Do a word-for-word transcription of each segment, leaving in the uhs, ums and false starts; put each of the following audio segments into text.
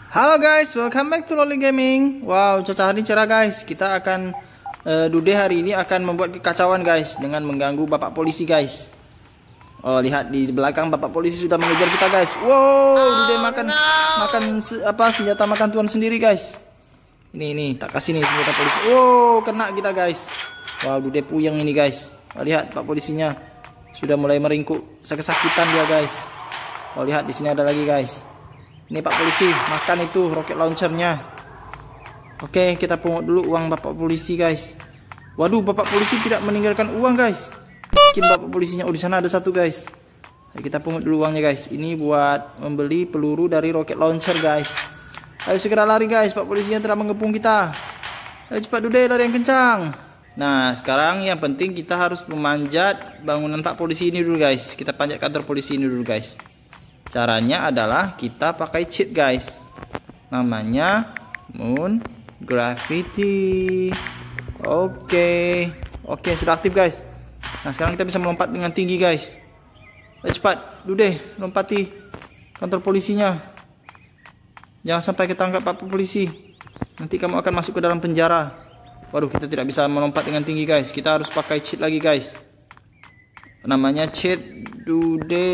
Halo guys, welcome back to Loli Gaming. Wow, cuaca hari ini cerah guys. Kita akan uh, Dude hari ini akan membuat kekacauan guys dengan mengganggu bapak polisi guys. Oh, lihat di belakang bapak polisi sudah mengejar kita guys. Wow, Dude makan no. makan se apa senjata makan tuan sendiri guys. Ini ini tak kasih nih senjata polisi. Wow, kena kita guys. Wow, Dude puyeng ini guys. Oh, lihat pak polisinya sudah mulai meringkuk, kesakitan dia guys. Oh, lihat di sini ada lagi guys. Ini pak polisi makan itu roket launchernya. Oke, kita pungut dulu uang bapak polisi guys. Waduh, bapak polisi tidak meninggalkan uang guys. Miskin bapak polisinya. Oh, di sana ada satu guys. Ayo kita pungut dulu uangnya guys. Ini buat membeli peluru dari roket launcher guys. Ayo segera lari guys, pak polisinya telah mengepung kita. Ayo cepat Dude, lari yang kencang. Nah, sekarang yang penting kita harus memanjat bangunan pak polisi ini dulu guys. Kita panjat kantor polisi ini dulu guys. Caranya adalah kita pakai cheat guys. Namanya Moon Gravity. Oke. Oke, sudah aktif guys. Nah, sekarang kita bisa melompat dengan tinggi guys. Ayo cepat Dude, lompati kantor polisinya. Jangan sampai ketangkap pak polisi. Nanti kamu akan masuk ke dalam penjara. Waduh, kita tidak bisa melompat dengan tinggi guys. Kita harus pakai cheat lagi guys. Namanya cheat Dude.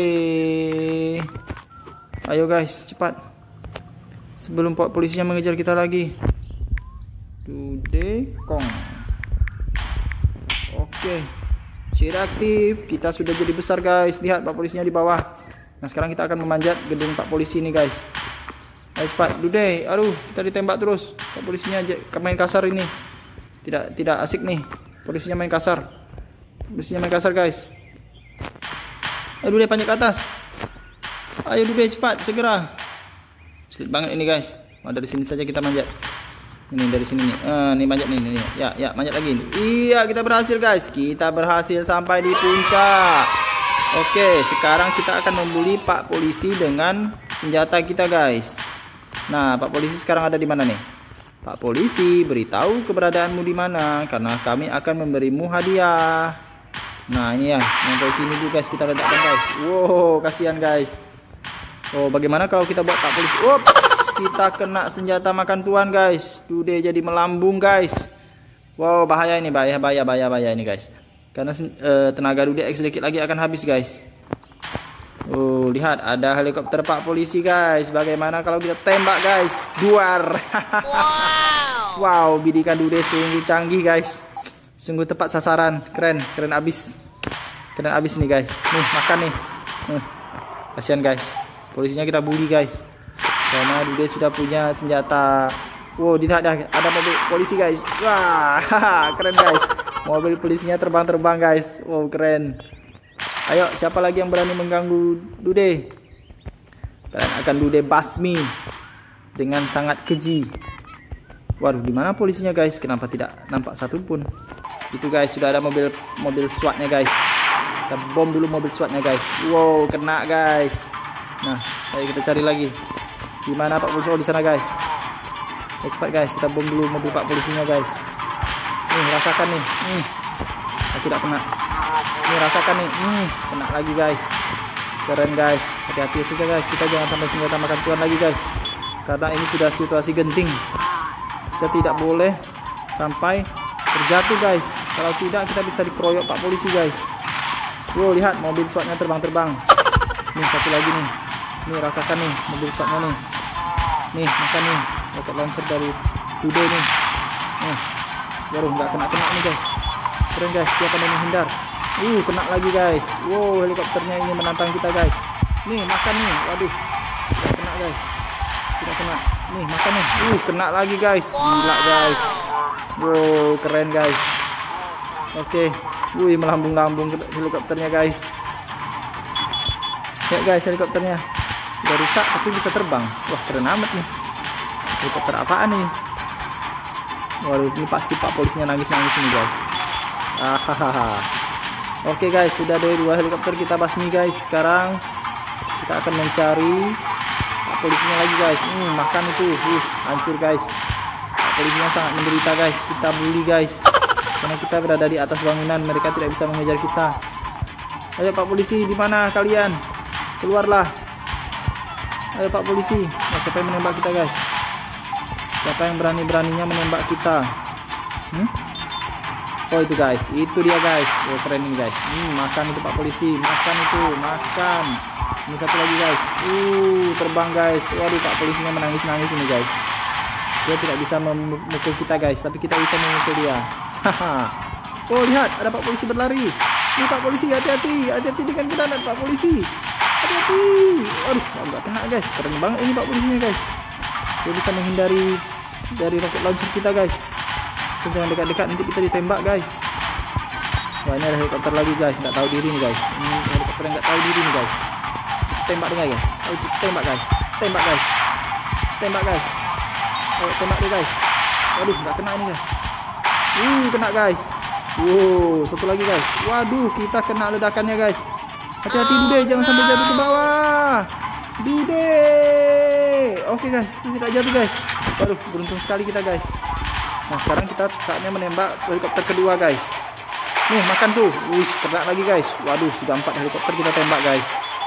Ayo guys, cepat. Sebelum pak polisinya mengejar kita lagi. Dude Kong. Oke. Cheat aktif. Kita sudah jadi besar guys. Lihat pak polisinya di bawah. Nah, sekarang kita akan memanjat gedung pak polisi ini guys. Ayo cepat Dude. Aduh, kita ditembak terus. Pak polisinya main kasar ini. Tidak tidak asik nih. Polisinya main kasar. Polisinya main kasar guys. Ayo Dude, panjat ke atas. Ayo Dude, cepat segera. Sulit banget ini guys. Oh, dari sini saja kita manjat. Ini dari sini nih. Eh, nih manjat nih, nih. Ya, ya, manjat lagi. Iya, kita berhasil guys. Kita berhasil sampai di puncak. Oke, sekarang kita akan membuli pak polisi dengan senjata kita guys. Nah, pak polisi sekarang ada di mana nih? Pak polisi, beritahu keberadaanmu di mana karena kami akan memberimu hadiah. Nah, ini ya, yang polisi ini dulu guys, kita ledakan guys. Wow, kasihan guys. Oh, bagaimana kalau kita buat pak polisi? Up, kita kena senjata makan tuan guys. Dude jadi melambung guys. Wow, bahaya ini, bahaya, bahaya, bahaya, bahaya ini guys. Karena uh, tenaga Dude X sedikit lagi akan habis guys. Oh, lihat ada helikopter pak polisi guys. Bagaimana kalau kita tembak guys? Duar. Wow. Wow, bidikan Dude sungguh canggih guys. Sungguh tepat sasaran. Keren, keren abis. Keren abis nih guys. Nih, makan nih. Uh, kasihan guys. Polisinya kita bully guys. Karena Dude sudah punya senjata. Wow, di sana ada, ada mobil polisi guys. Wah, keren guys. Mobil polisinya terbang-terbang guys. Wow, keren. Ayo, siapa lagi yang berani mengganggu Dude? Dan akan Dude basmi dengan sangat keji. Waduh, di mana polisinya guys? Kenapa tidak nampak satu pun? Itu guys, sudah ada mobil mobil SWAT-nya guys. Kita bom dulu mobil SWAT-nya guys. Wow, kena guys. Nah, ayo kita cari lagi. Di mana pak polisi? Oh, di sana guys. Ayo cepat guys, kita bom dulu mobil pak polisinya guys. Nih, rasakan nih. Hmm. Oh, tidak kena. Nih, rasakan nih. Hmm, kena lagi guys. Keren guys. Hati-hati saja guys. Kita jangan sampai senjata makan tuan lagi guys. Karena ini sudah situasi genting. Kita tidak boleh sampai terjatuh guys. Kalau tidak kita bisa dikeroyok pak polisi guys. Wow, lihat mobil SWAT-nya terbang-terbang. Nih, satu lagi nih. Nih, rasakan nih mobil SWAT-nya nih. Nih, makan nih. Roket launcher dari Dude nih. Nih. Waduh, nggak kena-kena nih guys. Keren guys, dia akan menghindar. Uh, kena lagi guys. Wow, helikopternya ini menantang kita guys. Nih, makan nih. Waduh, tidak kena guys. Tidak kena. Nih, makan nih. Uh, kena lagi guys. Gila guys. Wow, keren guys. Oke. Wih, melambung-lambung helikopternya guys. Ya guys, helikopternya udah rusak tapi bisa terbang. Wah, keren amat nih. Helikopter apaan nih? Waduh, ini pasti pak polisinya nangis-nangis ini guys. Hahaha. Oke guys, sudah ada dua helikopter kita basmi guys. Sekarang kita akan mencari pak polisinya lagi guys. Hmm, makan itu. Uh, hancur guys. Pak polisinya sangat menderita guys. Kita bully guys. Karena kita berada di atas bangunan, mereka tidak bisa mengejar kita. Ayo pak polisi, di mana kalian? Keluarlah. Ayo Pak Polisi. Nah, siapa yang menembak kita guys? Siapa yang berani-beraninya menembak kita? Hmm? Oh itu guys, itu dia guys. Oh, keren ini guys. Hmm, makan itu Pak Polisi, makan itu, makan. Ini satu lagi guys. Uh, terbang guys. Waduh, Pak Polisinya menangis-nangis ini guys. Dia tidak bisa memukul kita guys, tapi kita bisa memukul dia. Haha. Oh lihat, ada Pak Polisi berlari. Ini Pak Polisi, hati-hati, hati-hati dengan granat Pak Polisi. Hati-hati. Aduh, nggak kena guys. Keren banget ini Pak Polisinya guys. Dia bisa menghindari dari roket launcher kita guys. Jangan dekat-dekat, nanti kita ditembak guys. Wah, ini ada helikopter lagi guys, nggak tahu diri nih guys. Ini helikopter yang nggak tahu diri nih guys. Tembak dia guys. Ayo tembak guys. Tembak guys. Tembak guys. Ayo tembak dia guys. Waduh, nggak kena ini guys. Uh, kena guys. Wow, satu lagi guys. Waduh, kita kena ledakannya guys. Hati-hati Dude, jangan sampai jatuh ke bawah. Dude. Oke guys, tidak jatuh guys. Waduh, beruntung sekali kita guys. Nah, sekarang kita saatnya menembak helikopter kedua guys. Nih, makan tuh. Wih, kena lagi guys. Waduh, sudah empat helikopter kita tembak guys.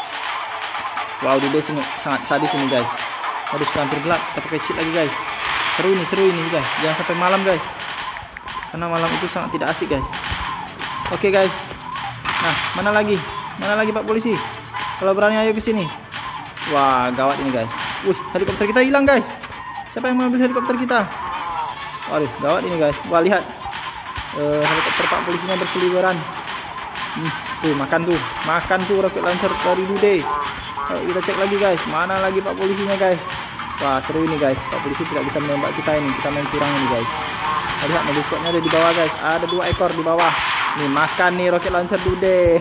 Wow, Dude sangat sadis ini guys. Waduh, sudah hampir gelap. Kita pakai cheat lagi guys. Seru ini, seru ini guys. Jangan sampai malam guys. Karena malam itu sangat tidak asik guys. Oke guys. Nah, mana lagi? Mana lagi Pak Polisi? Kalau berani ayo ke sini. Wah, gawat ini guys. Wih, helikopter kita hilang guys. Siapa yang mengambil helikopter kita? Waduh, gawat ini guys. Wah, lihat. Uh, helikopter Pak Polisinya berseliweran. Hmm, tuh, makan tuh. Makan tuh roket launcher dari Dude. Ayo kita cek lagi guys. Mana lagi Pak Polisinya guys? Wah, seru ini guys. Pak Polisi tidak bisa menembak kita ini. Kita main curang ini guys. Lihat, mobil squadnya ada di bawah guys. Ada dua ekor di bawah. Nih, makan nih roket launcher Dude.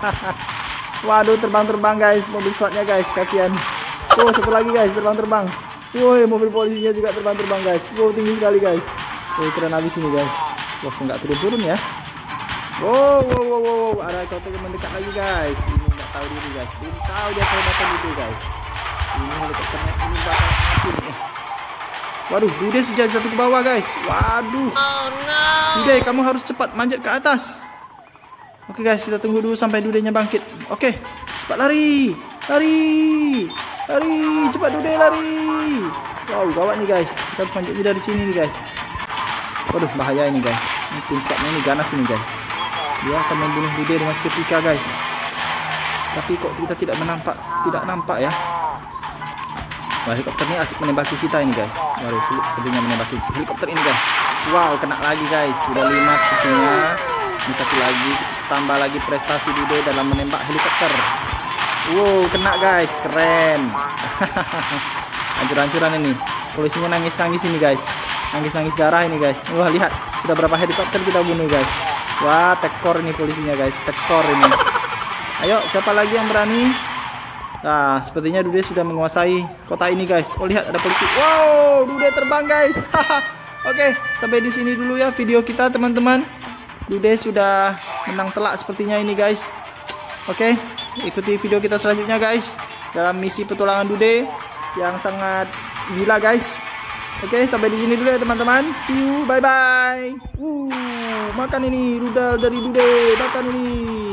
Waduh, terbang-terbang guys mobil squadnya guys. Kasihan. Oh, satu lagi guys, terbang-terbang. Woi, mobil polisinya juga terbang-terbang guys. Wow, tinggi sekali guys. Woi, keren habis ini guys. Wah, nggak turun-turun ya. Wow, wow, wow, wow. Ada helikopter yang mendekat lagi guys. Ini nggak tahu diri guys. Belum tahu dia kehebatan Dude guys. Ini helikopternya ini bakal mati nih. Waduh, Dude sudah jatuh ke bawah guys. Waduh. Oh no. Dude, kamu harus cepat manjat ke atas. Oke guys, kita tunggu dulu sampai Dude-nya bangkit. Oke, cepat lari. Lari. Lari, cepat Dude lari. Wow, gawat nih guys. Kita harus manjat dari sini nih guys. Waduh, bahaya ini guys. Ini puncaknya ini ganas ini guys. Dia akan membunuh Dude dengan seketika guys. Tapi kok kita tidak menampak, tidak nampak ya. Wah, helikopter ini asik menembaki kita ini guys. Waduh, sulit sepertinya menembaki helikopter ini guys. Wow, kena lagi guys. Sudah lima sepertinya. Ini satu lagi. Tambah lagi prestasi Dude dalam menembak helikopter. Wow, kena guys. Keren. Hancur-hancuran ini. Polisinya nangis-nangis ini guys. Nangis-nangis darah ini guys. Wah, lihat. Sudah berapa helikopter kita bunuh guys. Wah, tekor ini polisinya guys. Tekor ini. Ayo, siapa lagi yang berani? Nah, sepertinya Dude sudah menguasai kota ini guys. Oh, lihat ada polisi. Wow, Dude terbang guys. Oke, sampai di sini dulu ya video kita teman-teman. Dude sudah menang telak sepertinya ini guys. Oke, ikuti video kita selanjutnya guys. Dalam misi petualangan Dude yang sangat gila guys. Oke, sampai di sini dulu ya teman-teman. See you, bye bye. Uh, makan ini rudal dari Dude. Makan ini.